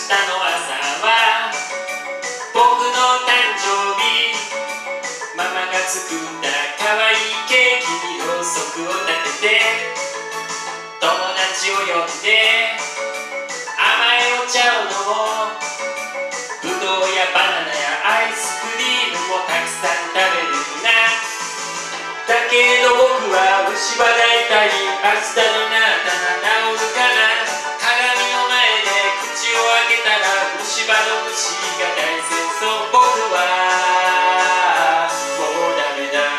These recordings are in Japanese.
の朝は僕の誕生日。ママが作った可愛いケーキにろうそくを立てて、友達を呼んで甘いお茶を飲もう。ぶどうやバナナやアイスクリームもたくさん食べるな。だけど僕は虫歯が痛い。明日になったら治るかな。鏡の前で口を開けたら虫歯の虫が大戦争。僕はもうダメだ。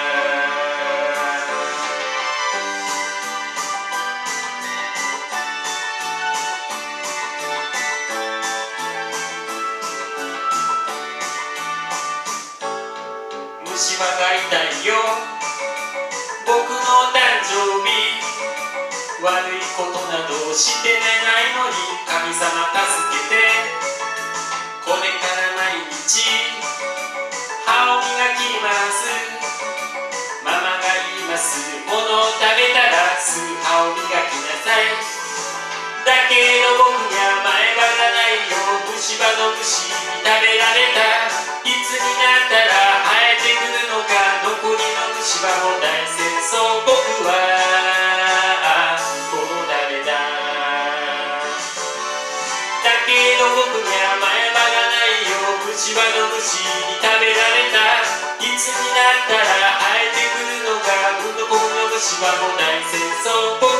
虫歯が痛いよ僕の誕生日。悪いことなどしてないのに神様助けて。これから毎日歯を磨きます。ママが言います。ものを食べたらすぐ歯を磨きなさい。だけど僕には前歯がないよ。虫歯の虫に食べられた。いつになったら生えてくるのか。残りの虫歯も大戦争。僕は僕には前歯がないよ。虫歯の虫に食べられた。いつになったら生えてくるのか。どこの虫歯も大戦争。